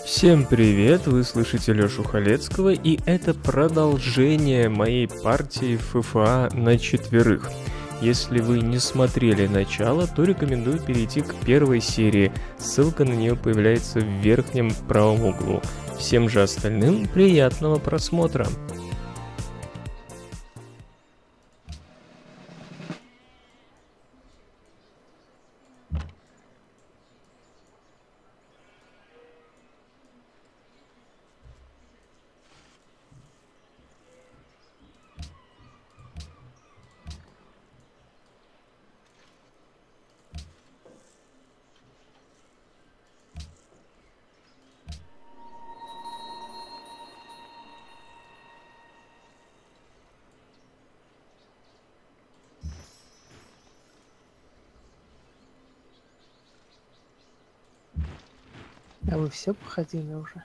Всем привет, вы слышите Лёшу Халецкого, и это продолжение моей партии в ФФА на четверых. Если вы не смотрели начало, то рекомендую перейти к первой серии, ссылка на нее появляется в верхнем правом углу. Всем же остальным приятного просмотра! А вы все походили уже?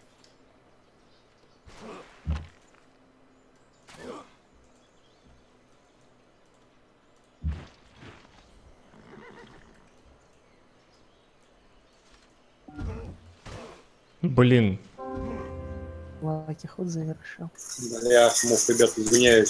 Блин. Лаки ход завершил. Я мог, ребят, извиняюсь.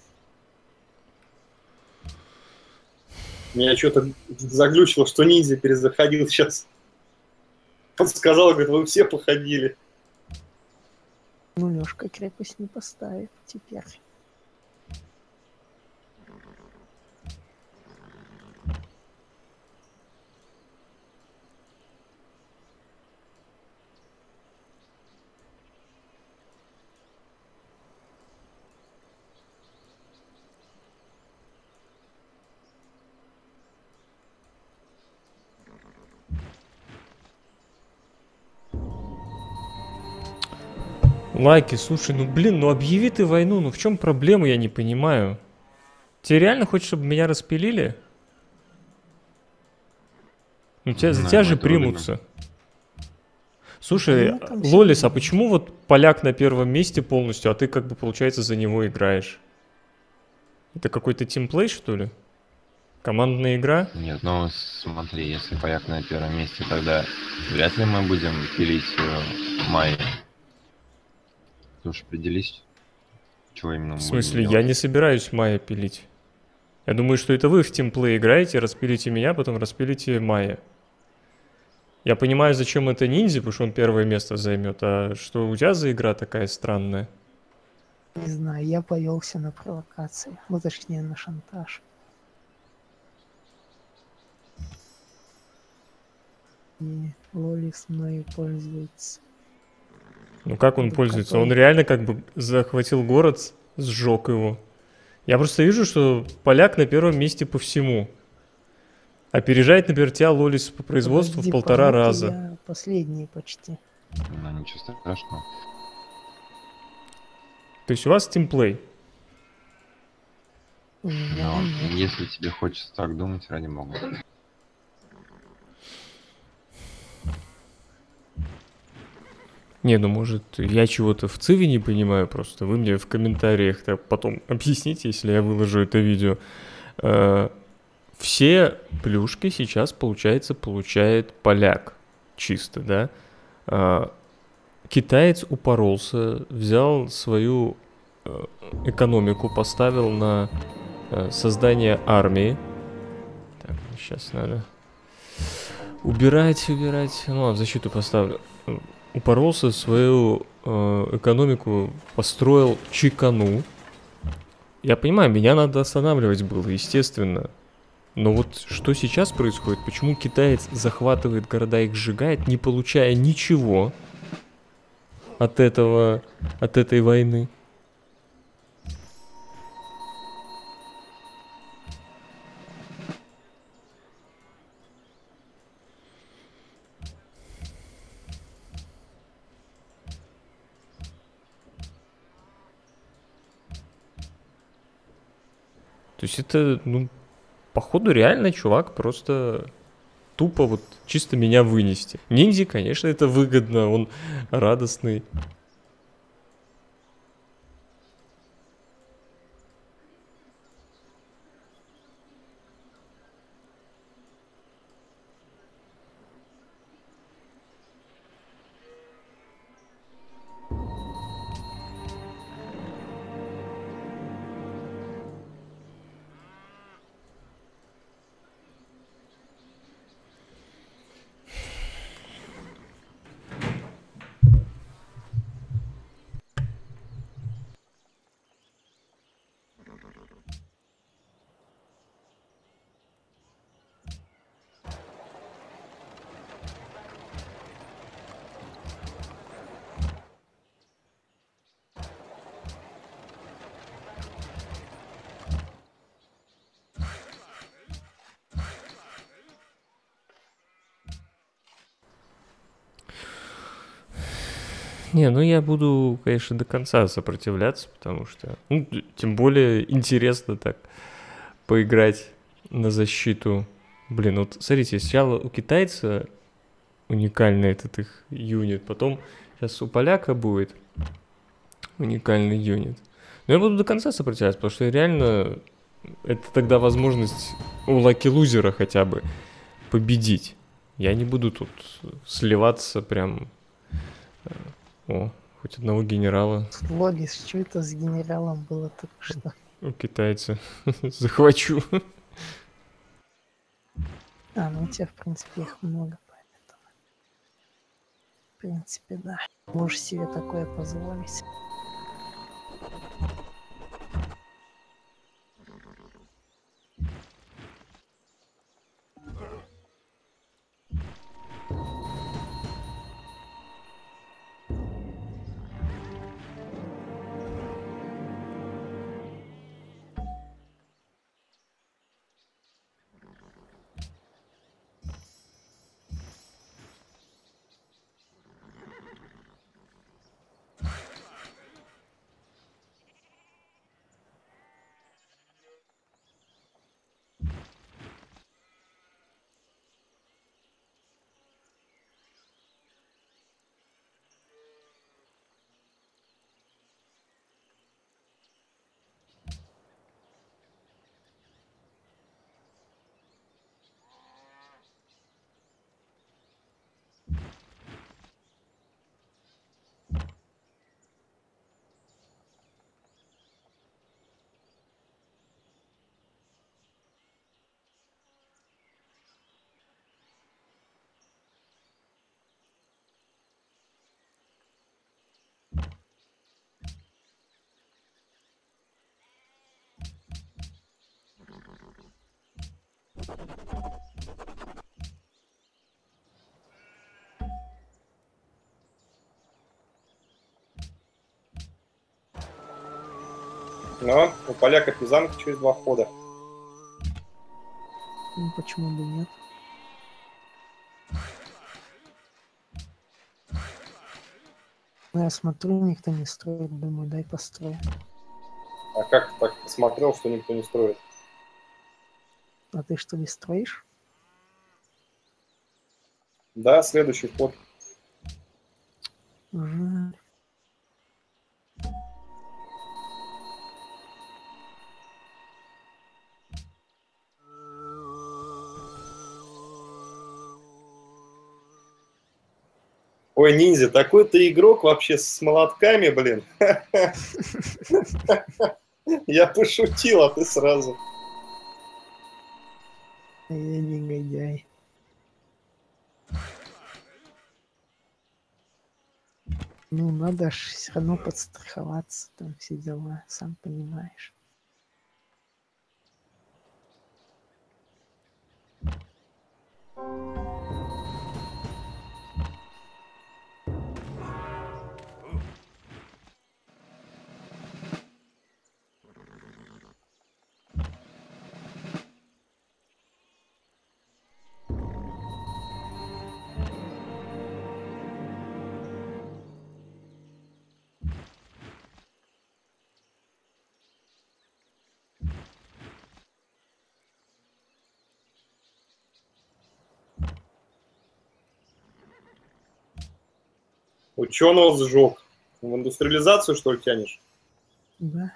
Меня что-то заглючило, что ниндзя перезаходил сейчас. Он сказал, говорит, вы все походили. Ну, Лёшка крепость не поставит теперь. Лайки, слушай, ну блин, ну объяви ты войну, ну в чем проблема, я не понимаю. Тебе реально хочешь, чтобы меня распилили? Ну тебя, за тебя же примутся. Слушай, Лолис, а почему вот поляк на первом месте полностью, а ты как бы, получается, за него играешь? Это какой-то тимплей, что ли? Командная игра? Нет, ну смотри, если поляк на первом месте, тогда вряд ли мы будем пилить Майи. Ты уж определись, чего именно мы В будем смысле, я делать. не собираюсь Майя пилить. Я думаю, что это вы в тимплей играете, распилите меня, потом распилите Майя. Я понимаю, зачем это ниндзя, потому что он первое место займет, а что у тебя за игра такая странная? Не знаю, я повелся на провокации. Ну, точнее, на шантаж. И Лолис мною пользуется. Ну как он пользуется? Он реально как бы захватил город, сжег его. Я просто вижу, что поляк на первом месте по всему. Опережает, например, тебя Лолис по производству в 1,5 раза. Я последний почти. Ну ничего страшного. То есть у вас тимплей? Но если тебе хочется так думать, ради бога. Не, ну может я чего-то в циве не понимаю просто. Вы мне в комментариях потом объясните, если я выложу это видео. Все плюшки сейчас, получается, получает поляк. Чисто, да? Китаец упоролся, взял свою экономику, поставил на создание армии. Так, сейчас надо убирать. Ну, в защиту поставлю. Упоролся, свою экономику построил, чекану. Я понимаю, меня надо останавливать было, естественно. Но вот что сейчас происходит? Почему китаец захватывает города, их сжигает, не получая ничего от этой войны? То есть это, ну, походу реально чувак просто тупо вот чисто меня вынести. Ниндзя, конечно, это выгодно, он радостный. Не, ну я буду, конечно, до конца сопротивляться, потому что, ну, тем более интересно так поиграть на защиту. Блин, вот смотрите, сначала у китайца уникальный этот их юнит, потом сейчас у поляка будет уникальный юнит. Но я буду до конца сопротивляться, потому что реально это тогда возможность у лаки-лузера хотя бы победить. Я не буду тут сливаться прям... О, хоть одного генерала Логис, что это с генералом было только что? у китайца захвачу. Ну у тебя, в принципе, их много, поэтому... В принципе, да. Можешь себе такое позволить. Но у поляка пизанка через 2 хода. Ну почему бы нет? Ну, я смотрю, никто не строит, думаю, дай построю. А как так посмотрел, что никто не строит? А ты что, не строишь? Да, следующий ход. Жаль. Ой, ниндзя, такой ты игрок вообще с молотками, блин. Я пошутил, а ты сразу. Я негодяй. Ну, надо ж все равно подстраховаться, там все дела, сам понимаешь. Ученого сжег. В индустриализацию, что ли, тянешь? Да.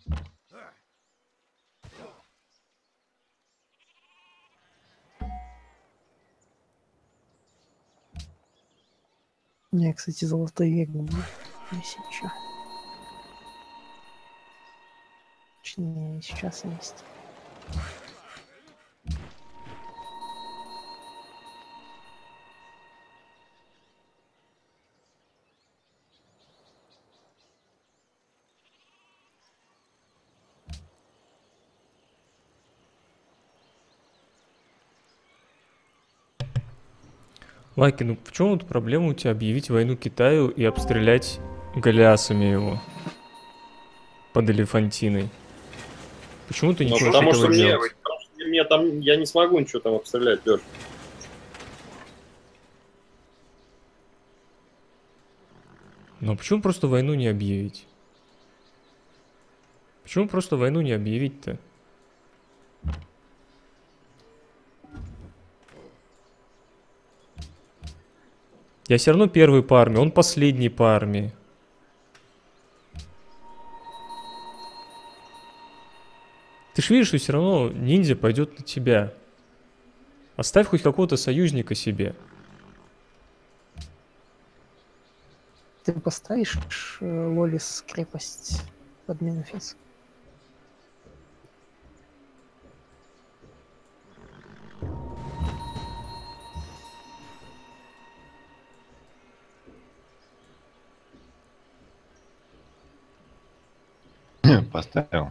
У меня, кстати, золотой век был, если чё. Точнее, сейчас есть. Лаки, ну в чем вот проблема у тебя объявить войну Китаю и обстрелять галеасами его под Элефантиной? Почему ты не Ну, хочешь потому этого что делать? мне там, я не смогу ничего там обстрелять, Леш. Ну почему просто войну не объявить? Почему просто войну не объявить-то? Я все равно первый по армии, он последний по армии. Ты ж видишь, что все равно ниндзя пойдет на тебя. Оставь хоть какого-то союзника себе. Ты поставишь Лолис крепость под Мемфис? Поставил.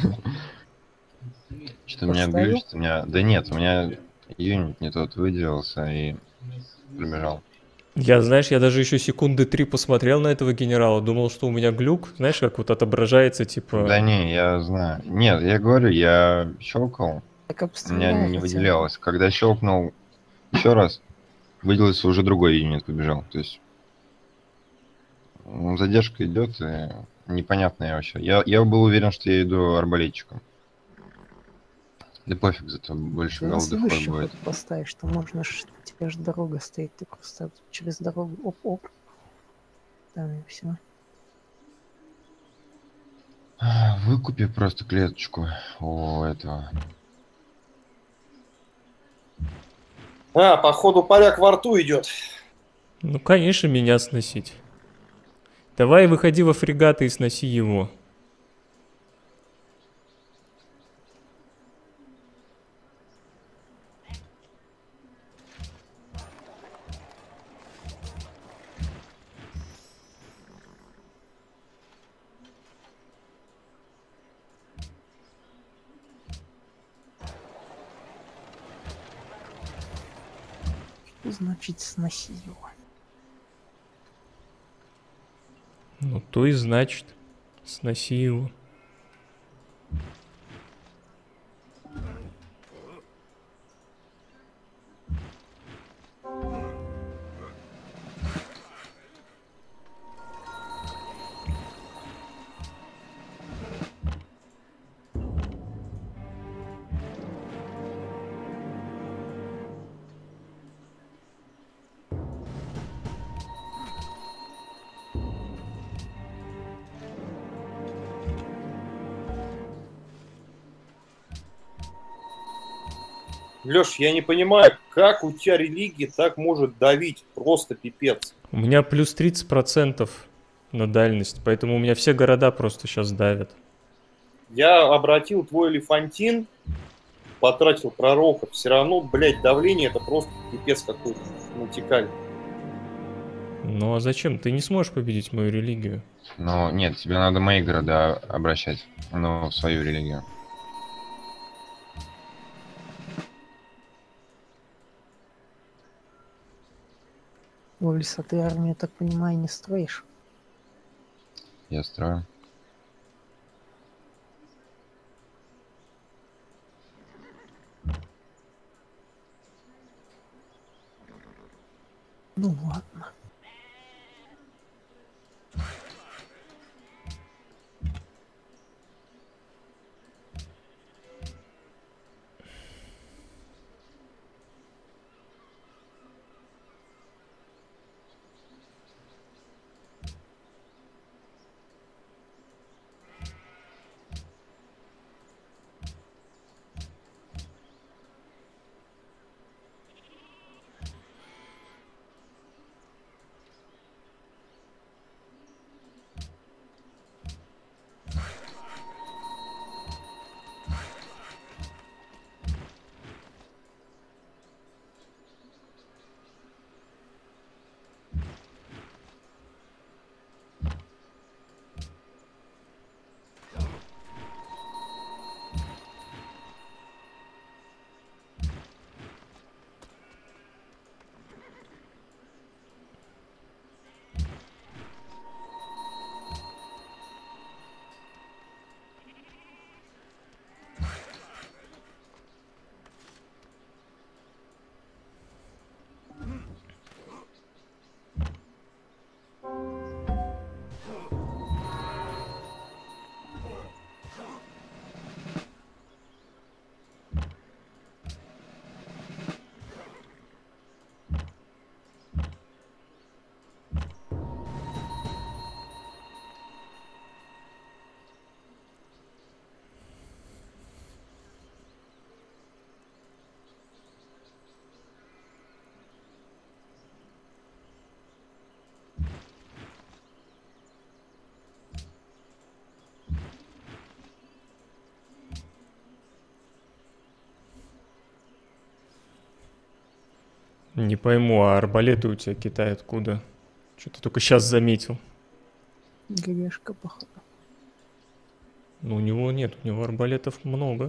Что у меня Поставил? глючит, у меня... Да нет, у меня юнит не тот выделился и пробежал. Я, знаешь, я даже еще секунды 3 посмотрел на этого генерала, думал, что у меня глюк, знаешь, как вот отображается, типа... Да не, я знаю. Нет, я говорю, я щелкал, Так у меня обстреляй не хотя бы. выделялось. Когда щелкнул еще раз, выделился уже другой юнит побежал. То есть задержка идет, и непонятная вообще. Я был уверен, что я иду арбалетчиком. Да пофиг, зато больше Ты на голды ход следующий будет. ход поставишь, что можно у тебя же дорога стоит, ты просто через дорогу оп-оп. Там и все. Выкупи просто клеточку у этого. Походу поляк во рту идет. Ну, конечно, меня сносить. Давай выходи во фрегаты и сноси его. Что значит сноси его? Ну, то и значит, сноси его. Леш, я не понимаю, как у тебя религия так может давить? Просто пипец. У меня плюс 30% на дальность, поэтому у меня все города просто сейчас давят. Я обратил твой Элефантин, потратил пророков, все равно, блядь, давление это просто пипец какой-то мультикаль. Ну а зачем? Ты не сможешь победить мою религию. Но нет, тебе надо мои города обращать, ну, в свою религию. Лолис, а ты армию, я так понимаю, не строишь? Я строю. Ну ладно. Не пойму, а арбалеты у тебя Китай откуда? Что-то только сейчас заметил. Грешка, походу. Ну, у него нет, у него арбалетов много.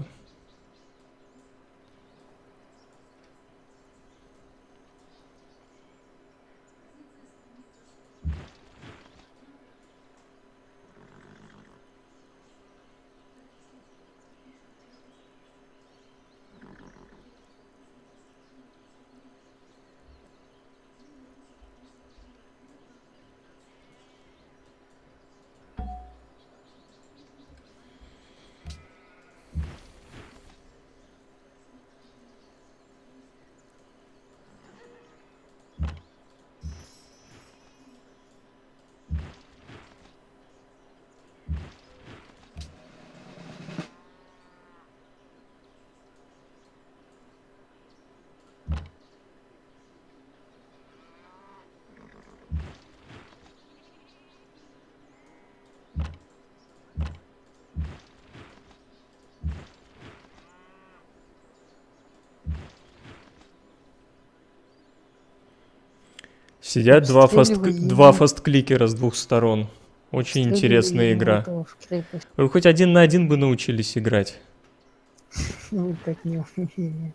Сидят два фасткликера с двух сторон. Очень интересная игра. Вы хоть 1 на 1 бы научились играть. Ну, так не умею.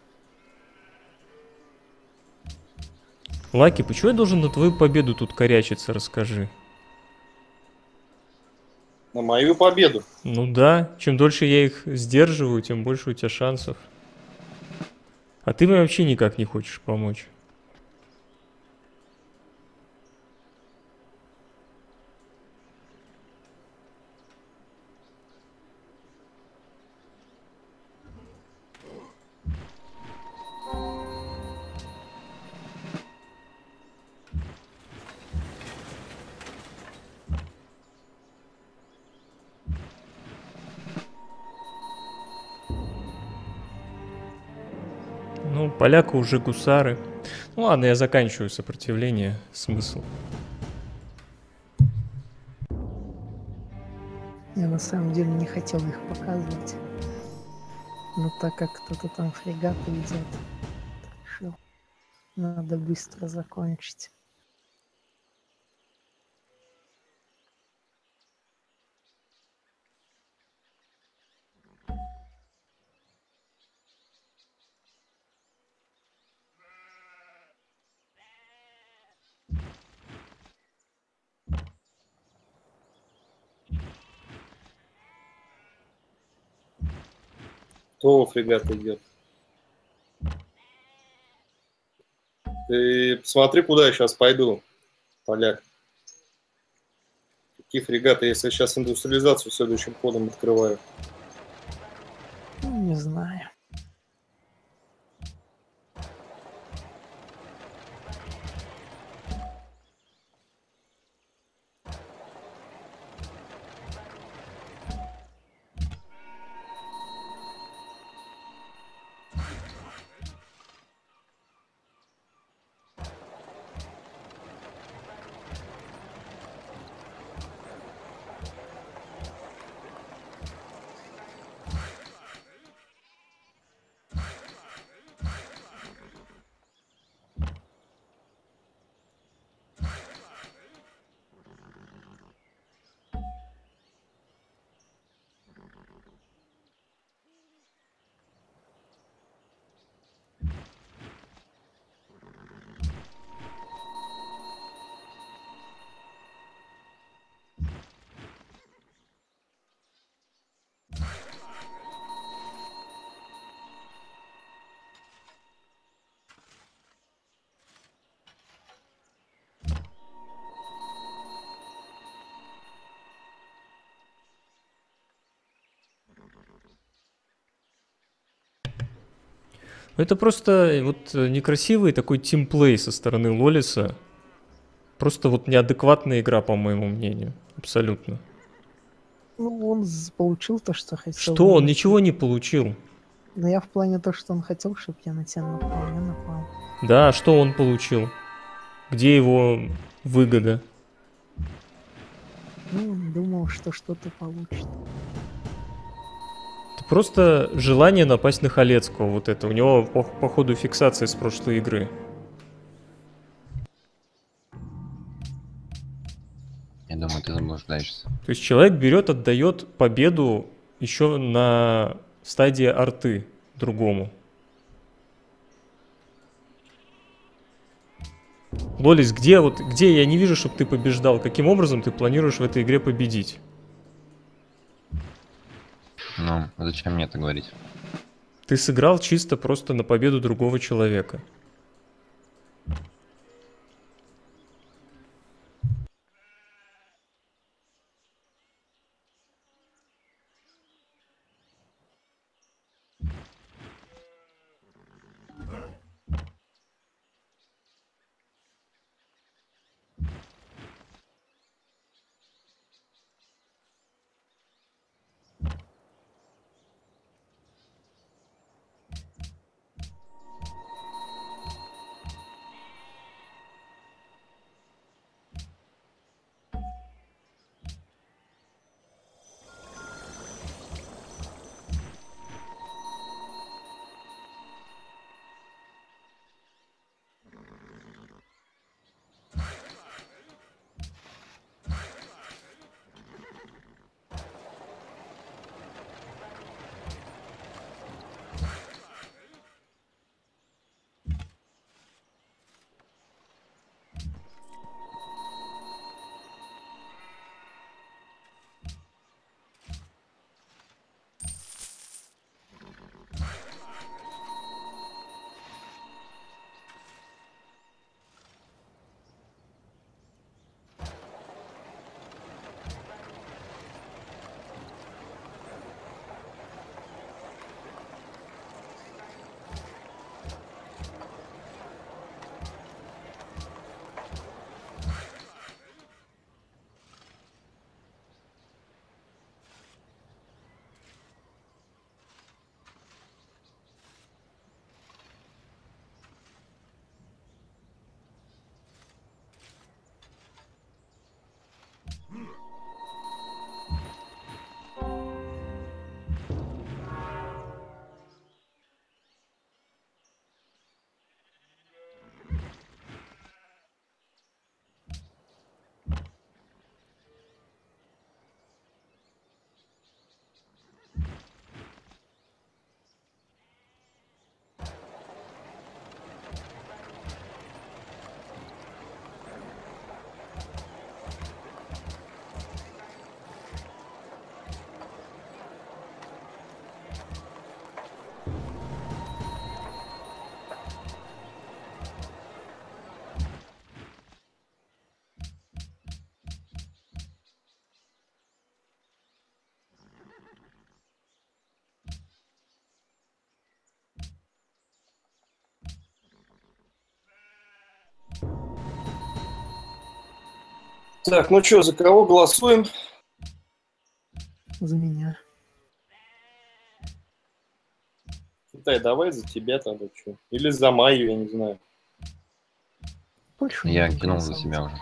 Лаки, почему я должен на твою победу тут корячиться, расскажи. На мою победу. Ну да, чем дольше я их сдерживаю, тем больше у тебя шансов. А ты мне вообще никак не хочешь помочь. Ну, поляка уже гусары. Ну ладно, я заканчиваю сопротивление. Смысл. Я на самом деле не хотел их показывать. Но так как кто-то там фрегат идет, решил, надо быстро закончить. Кто фрегат идет? Ты посмотри, куда я сейчас пойду, поляк. Какие фрегаты, если я сейчас индустриализацию следующим ходом открываю? Ну, не знаю. Это просто вот некрасивый такой тимплей со стороны Лолиса. Просто вот неадекватная игра, по моему мнению. Абсолютно. Ну, он получил то, что хотел. Что? Он ничего не получил. Но я в плане то, что он хотел, чтобы я на тебя напал. Я напал. Да, что он получил? Где его выгода? Ну, он думал, что что-то получит. Это просто желание напасть на Халецкого. Вот это. У него, походу, фиксация с прошлой игры. Я думаю, ты заблуждаешься. То есть человек берет, отдает победу еще на стадии арты другому. Лолис, где я не вижу, чтобы ты побеждал? Каким образом ты планируешь в этой игре победить? Ну, зачем мне это говорить? Ты сыграл чисто просто на победу другого человека. Так, ну что, за кого голосуем? За меня. Китай, давай за тебя тогда что? Или за Майю, я не знаю. Больше Я не кинул за голосовать. себя уже.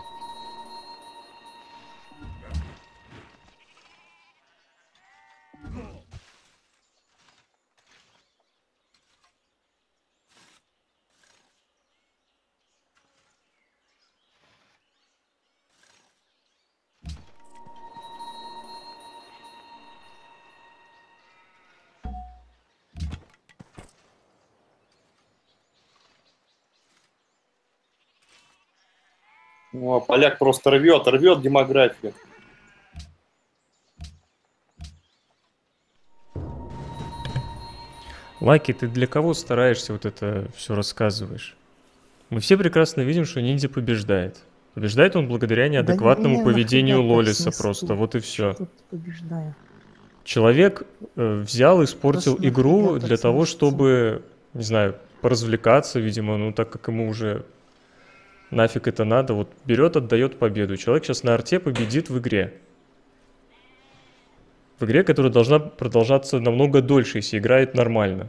Ну, а поляк просто рвет демографию. Лаки, ты для кого стараешься вот это все рассказываешь? Мы все прекрасно видим, что ниндзя побеждает. Побеждает он благодаря неадекватному Да не, поведению нафига, Лолиса как просто, снесу. вот и все. Что тут побеждаю? Человек взял, испортил Просто игру нафига для так того, сносится? чтобы, не знаю, поразвлекаться, видимо, ну так как ему уже нафиг это надо, вот берет, отдает победу. Человек сейчас на арте победит в игре. В игре, которая должна продолжаться намного дольше, если играет нормально.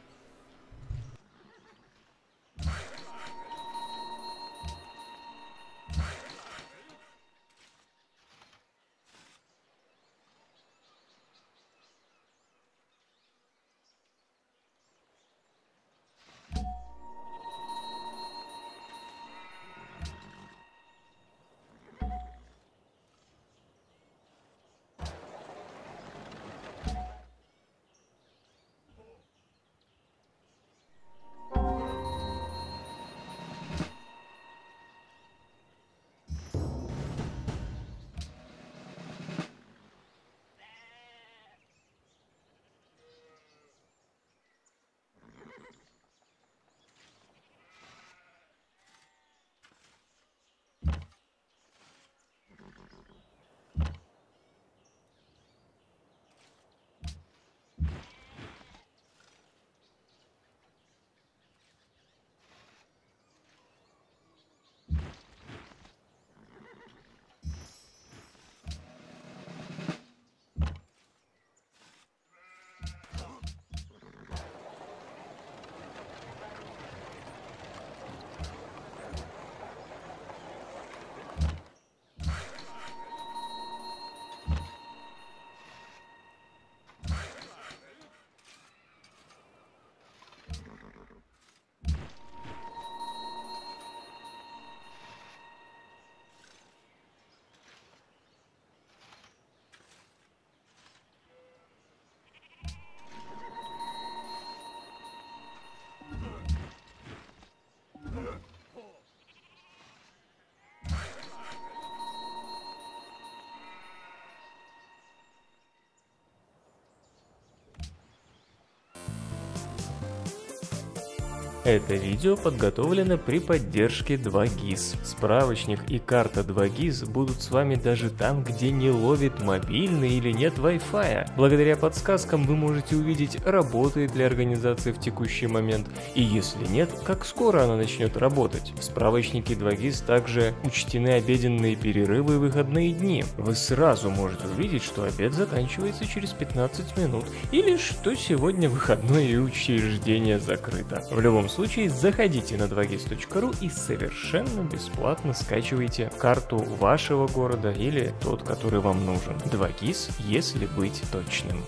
Это видео подготовлено при поддержке 2GIS. Справочник и карта 2GIS будут с вами даже там, где не ловит мобильный или нет Wi-Fi. Благодаря подсказкам вы можете увидеть, работает ли организация в текущий момент, и если нет, как скоро она начнет работать. В справочнике 2GIS также учтены обеденные перерывы и выходные дни. Вы сразу можете увидеть, что обед заканчивается через 15 минут, или что сегодня выходной и учреждение закрыто. В любом случае, заходите на 2gis.ru и совершенно бесплатно скачивайте карту вашего города или тот, который вам нужен. 2GIS, если быть точным.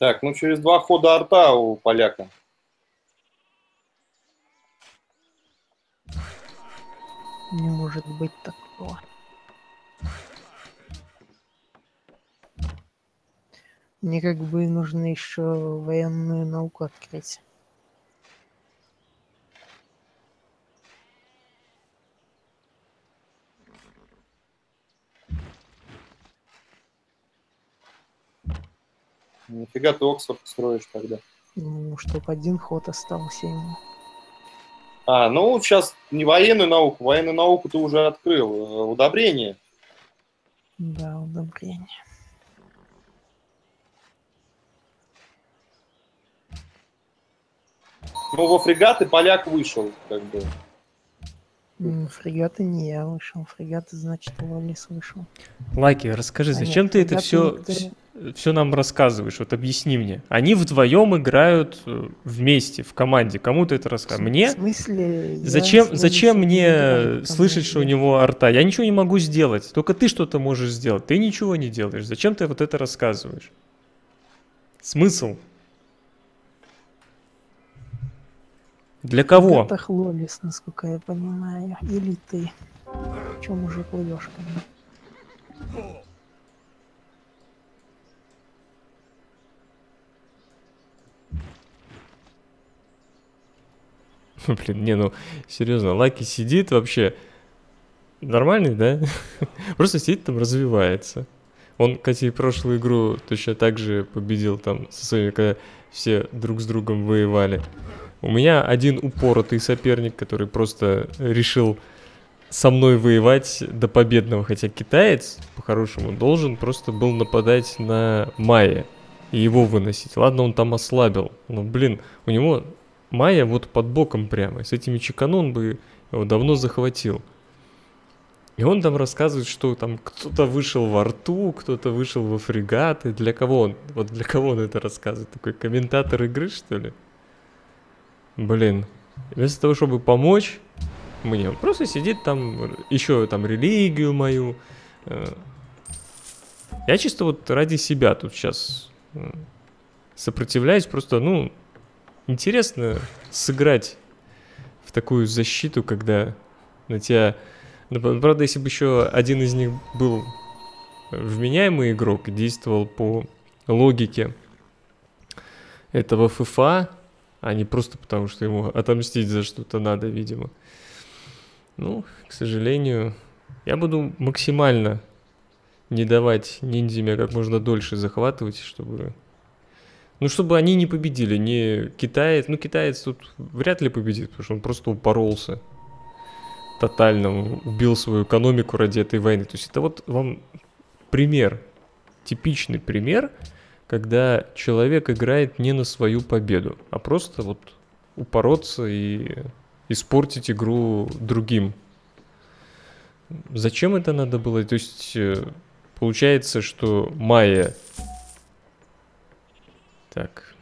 Так, ну через 2 хода арта у поляка. Не может быть такого. Мне как бы нужно еще военную науку открыть. Нифига ты Оксфорд строишь тогда. Ну, чтоб один ход остался ему. А, ну сейчас не военную науку ты уже открыл. Удобрение. Да, удобрение. Ну, во фрегаты поляк вышел, как бы. Фрегаты не я вышел. Фрегаты, значит, Лолис вышел. Лаки, расскажи, А зачем нет, ты это фрегаты все нам рассказываешь? Вот объясни мне. Они вдвоем играют вместе, в команде. Кому ты это рассказываешь? В Мне? смысле? Зачем не мне играю в слышать, что у команде. него арта? Я ничего не могу сделать. Только ты что-то можешь сделать. Ты ничего не делаешь. Зачем ты вот это рассказываешь? Смысл? Для В кого? фрегатах Лолис, насколько я понимаю. Или ты. В чем уже плывешь ко мне? Блин, не, ну, серьезно, Лаки сидит вообще нормальный, да? Просто сидит там, развивается. Он, кстати, прошлую игру точно так же победил там со своими, когда все друг с другом воевали. У меня один упоротый соперник, который просто решил со мной воевать до победного, хотя китаец, по-хорошему, должен просто был нападать на Майя и его выносить. Ладно, он там ослабил, но, блин, у него Майя вот под боком прямо, и с этими чекану он бы его давно захватил. И он там рассказывает, что там кто-то вышел во рту, кто-то вышел во фрегаты. Для кого он? Вот для кого он это рассказывает? Такой комментатор игры, что ли? Блин. Вместо того, чтобы помочь мне, он просто сидит там, еще там религию мою. Я чисто вот ради себя тут сейчас сопротивляюсь. Просто, ну, интересно сыграть в такую защиту, когда на тебя... Правда, если бы еще один из них был вменяемый игрок и действовал по логике этого ФФА, а не просто потому, что ему отомстить за что-то надо, видимо. Ну, к сожалению, я буду максимально не давать ниндзями как можно дольше захватывать, чтобы... Ну, чтобы они не победили, не китаец. Ну, китаец тут вряд ли победит, потому что он просто упоролся. Тотально убил свою экономику ради этой войны. То есть это вот вам пример, типичный пример, когда человек играет не на свою победу, а просто вот упороться и испортить игру другим. Зачем это надо было? То есть получается, что Майя... Так.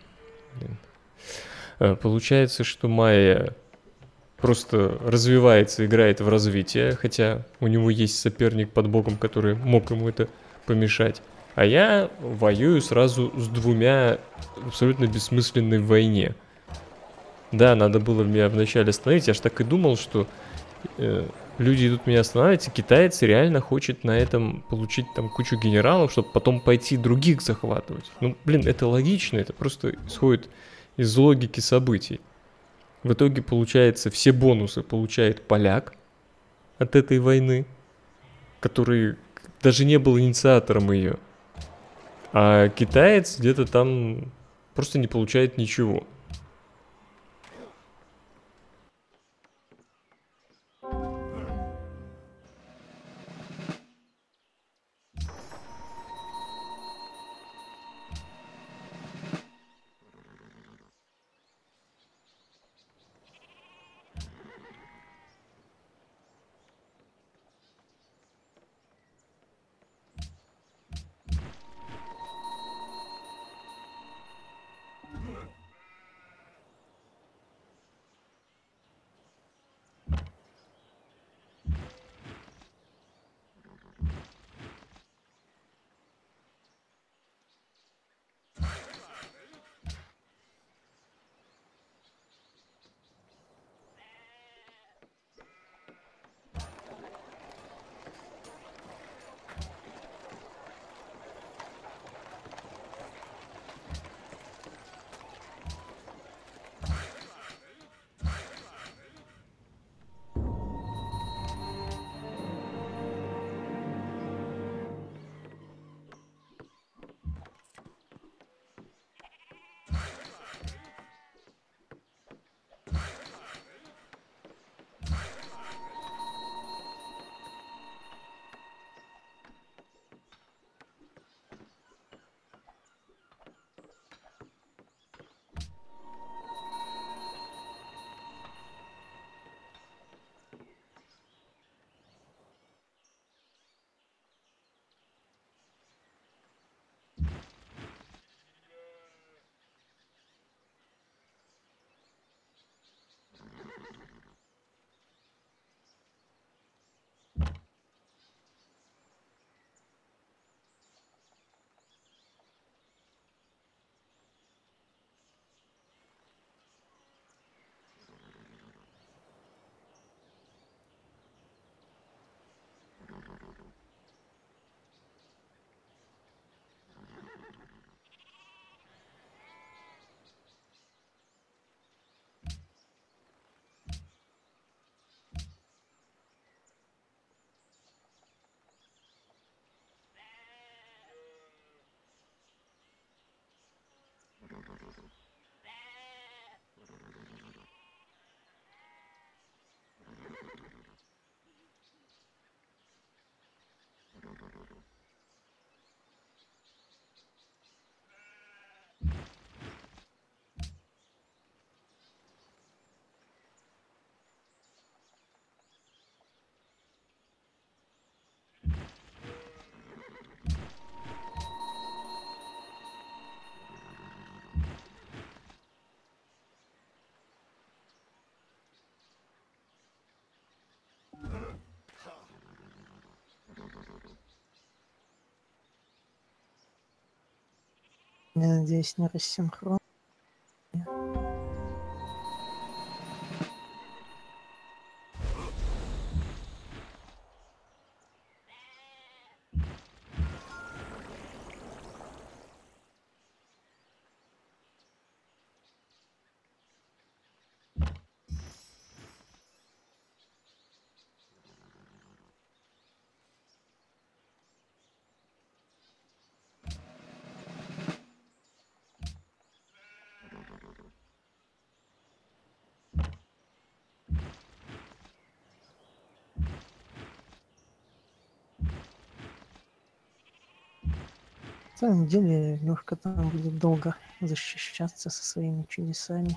Получается, что Майя просто развивается, играет в развитие, хотя у него есть соперник под боком, который мог ему это помешать. А я воюю сразу с двумя абсолютно бессмысленной в войне. Да, надо было меня вначале остановить, я ж так и думал, что люди идут меня останавливать, и китаец реально хочет на этом получить там кучу генералов, чтобы потом пойти других захватывать. Ну, блин, это логично, это просто исходит из логики событий. В итоге, получается, все бонусы получает поляк от этой войны, который даже не был инициатором ее. А китаец где-то там просто не получает ничего. Я надеюсь, не рассинхрон. На самом деле, Лёшка там будет долго защищаться со своими чудесами.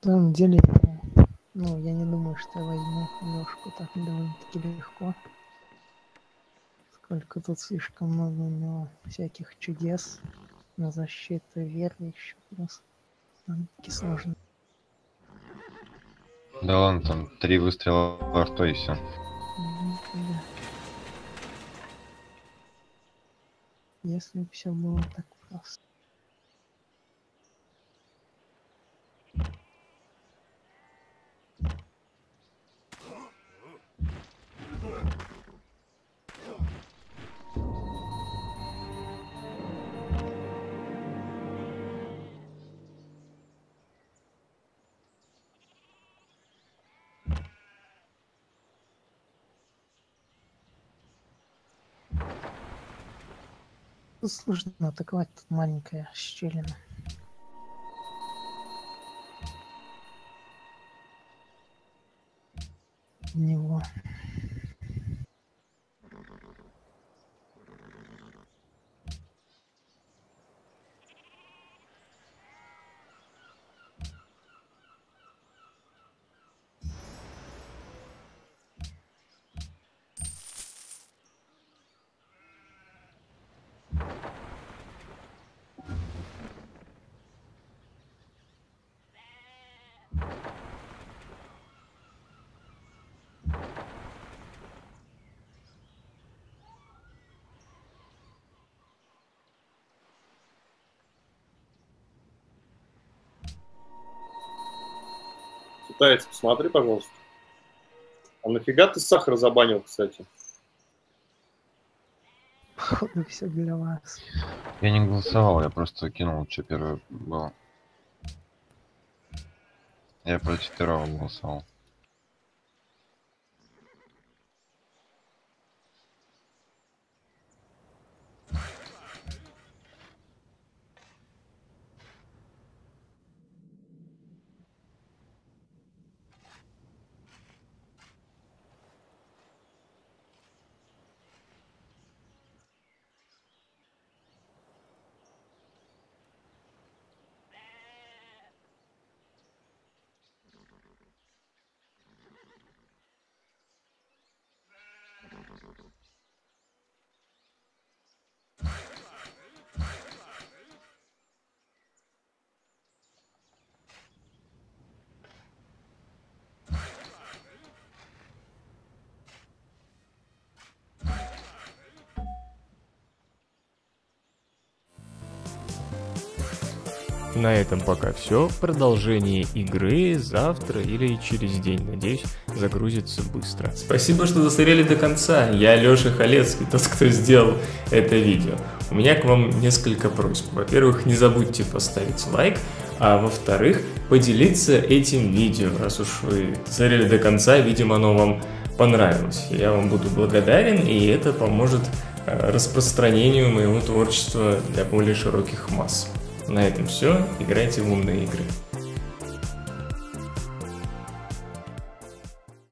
На самом деле, ну, я не думаю, что я возьму Лёшку так довольно-таки легко. Сколько тут слишком много у него всяких чудес на защиту веры еще плюс. Таки сложно. Да ладно, там 3 выстрела во рту и все. Да. Если бы все было так просто. Тут сложно атаковать, тут маленькая щелина. В него. Китаец, посмотри, пожалуйста. А нафига ты сахар забанил, кстати? Походу все для вас. Я не голосовал, я просто кинул, что первое было. Я против первого голосовал. На этом пока все. Продолжение игры завтра или через день, надеюсь, загрузится быстро. Спасибо, что досмотрели до конца. Я Лёша Халецкий, тот, кто сделал это видео. У меня к вам несколько просьб. Во-первых, не забудьте поставить лайк, а во-вторых, поделиться этим видео. Раз уж вы досмотрели до конца, видимо, оно вам понравилось. Я вам буду благодарен, и это поможет распространению моего творчества для более широких масс. На этом все. Играйте в умные игры.